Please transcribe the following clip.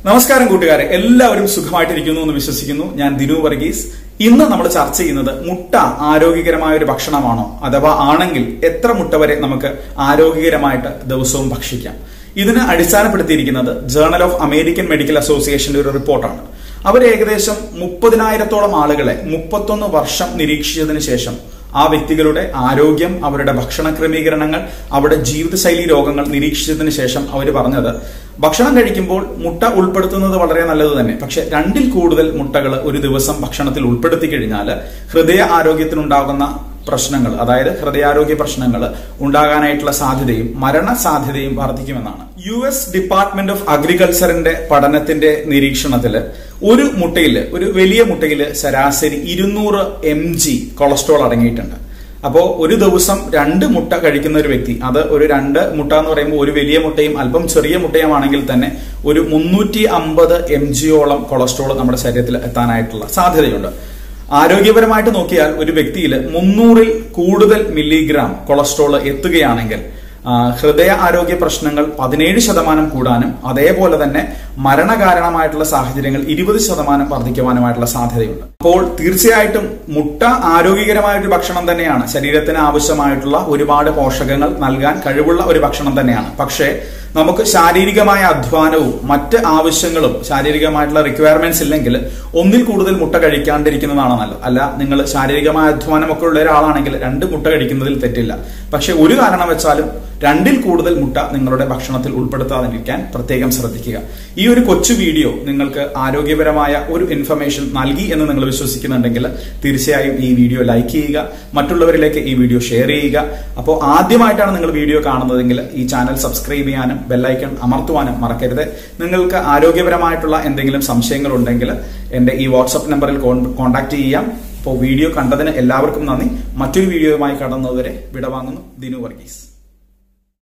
നമസ്കാരം കൂട്ടുകാരെ, എല്ലാവരും സുഖമായിട്ടിരിക്കുന്നു എന്ന് വിശ്വസിക്കുന്നു. ഞാൻ ദിനു വർഗീസ്. ഇന്ന് നമ്മൾ ചർച്ച ചെയ്യുന്നത് മുട്ട ആരോഗ്യകരമായ ഒരു ഭക്ഷണമാണോ, അഥവാ ആണെങ്കിൽ എത്ര മുട്ട വരെ നമുക്ക് ആരോഗ്യകരമായിട്ട് ദിവസവും ഭക്ഷിക്കാം. ഇതിന് അടിസ്ഥാനപ്പെടുത്തിയിരിക്കുന്നത് ജേർണൽ ഓഫ് അമേരിക്കൻ മെഡിക്കൽ അസോസിയേഷന്റെ ഒരു റിപ്പോർട്ടാണ്. അവർ ഏകദേശം 30,000-ഓളം ആളുകളെ 31 വർഷം നിരീക്ഷിച്ചതിന് ശേഷം ആ വ്യക്തികളുടെ ആരോഗ്യം, അവരുടെ ഭക്ഷണ ക്രമീകരണങ്ങൾ, അവരുടെ ജീവിതശൈലി രോഗങ്ങൾ നിരീക്ഷിച്ചതിന് ശേഷം അവർ പറഞ്ഞത്, ഭക്ഷണം കഴിക്കുമ്പോൾ മുട്ട ഉൾപ്പെടുത്തുന്നത് വളരെ നല്ലത് തന്നെ. പക്ഷെ 2-ൽ കൂടുതൽ മുട്ടകൾ ഒരു ദിവസം ഭക്ഷണത്തിൽ ഉൾപ്പെടുത്തി കഴിഞ്ഞാൽ ഹൃദയ ആരോഗ്യത്തിനുണ്ടാകുന്ന പ്രശ്നങ്ങൾ, അതായത് ഹൃദയാരോഗ്യ പ്രശ്നങ്ങൾ ഉണ്ടാകാനായിട്ടുള്ള സാധ്യതയും മരണസാധ്യതയും വർദ്ധിക്കുമെന്നാണ്. US ഡിപ്പാർട്ട്മെന്റ് ഓഫ് അഗ്രികൾച്ചറിന്റെ പഠനത്തിന്റെ നിരീക്ഷണത്തിൽ ഒരു മുട്ടയില്, ഒരു വലിയ മുട്ടയില് ശരാശരി 200 mg കൊളസ്ട്രോൾ അടങ്ങിയിട്ടുണ്ട്. അപ്പോ ഒരു ദിവസം 2 മുട്ട കഴിക്കുന്ന ഒരു വ്യക്തി, അത് ഒരു 2 മുട്ട എന്ന് പറയുമ്പോൾ ഒരു വലിയ മുട്ടയും അല്പം ചെറിയ മുട്ടയുമാണെങ്കിൽ തന്നെ ഒരു 350 mg-യോളം കൊളസ്ട്രോൾ നമ്മുടെ ശരീരത്തിൽ എത്താനായിട്ടുള്ള സാധ്യതയുണ്ട്. ആരോഗ്യപരമായിട്ട് നോക്കിയാൽ ഒരു വ്യക്തിയിൽ 300-ൽ കൂടുതൽ മില്ലിഗ്രാം കൊളസ്ട്രോൾ എത്തുകയാണെങ്കിൽ ഹൃദയ ആരോഗ്യ പ്രശ്നങ്ങൾ 17% കൂടാനും അതേപോലെ തന്നെ മരണകാരണമായിട്ടുള്ള സാഹചര്യങ്ങൾ 20% വർദ്ധിക്കുവാനുമായിട്ടുള്ള സാധ്യതയുണ്ട്. അപ്പോൾ തീർച്ചയായിട്ടും മുട്ട ആരോഗ്യകരമായൊരു ഭക്ഷണം തന്നെയാണ്. ശരീരത്തിന് ആവശ്യമായിട്ടുള്ള ഒരുപാട് പോഷകങ്ങൾ നൽകാൻ കഴിവുള്ള ഒരു ഭക്ഷണം തന്നെയാണ്. പക്ഷേ നമുക്ക് ശാരീരികമായ അധ്വാനവും മറ്റ് ആവശ്യങ്ങളും ശാരീരികമായിട്ടുള്ള റിക്വയർമെന്റ്സ് ഇല്ലെങ്കിൽ 1-ൽ കൂടുതൽ മുട്ട കഴിക്കാണ്ടിരിക്കുന്നതാണ് നല്ലത്. അല്ല, നിങ്ങൾ ശാരീരികമായ അധ്വാനമൊക്കെ ഉള്ള ഒരാളാണെങ്കിൽ 2 മുട്ട കഴിക്കുന്നതിൽ തെറ്റില്ല. പക്ഷെ ഒരു കാരണം വെച്ചാലും 2-ൽ കൂടുതൽ മുട്ട നിങ്ങളുടെ ഭക്ഷണത്തിൽ ഉൾപ്പെടുത്താതിരിക്കാൻ പ്രത്യേകം ശ്രദ്ധിക്കുക. ഈ ഒരു കൊച്ചു വീഡിയോ നിങ്ങൾക്ക് ആരോഗ്യപരമായ ഒരു ഇൻഫർമേഷൻ നൽകി എന്ന് നിങ്ങൾ വിശ്വസിക്കുന്നുണ്ടെങ്കിൽ തീർച്ചയായും ഈ വീഡിയോ ലൈക്ക് ചെയ്യുക, മറ്റുള്ളവരിലേക്ക് ഈ വീഡിയോ ഷെയർ ചെയ്യുക. അപ്പോൾ ആദ്യമായിട്ടാണ് നിങ്ങൾ വീഡിയോ കാണുന്നതെങ്കിൽ ഈ ചാനൽ സബ്സ്ക്രൈബ് ചെയ്യാനും ബെല്ലൈക്കൺ അമർത്തുവാനും മറക്കരുത്. നിങ്ങൾക്ക് ആരോഗ്യപരമായിട്ടുള്ള എന്തെങ്കിലും സംശയങ്ങൾ ഉണ്ടെങ്കിൽ എന്റെ ഈ വാട്സ്ആപ്പ് നമ്പറിൽ കോൺടാക്ട് ചെയ്യാം. അപ്പോൾ വീഡിയോ കണ്ടതിന് എല്ലാവർക്കും നന്ദി. മറ്റൊരു വീഡിയോയുമായി കടന്നതുവരെ വിടവാങ്ങുന്നു. ദിനു വർഗീസ്.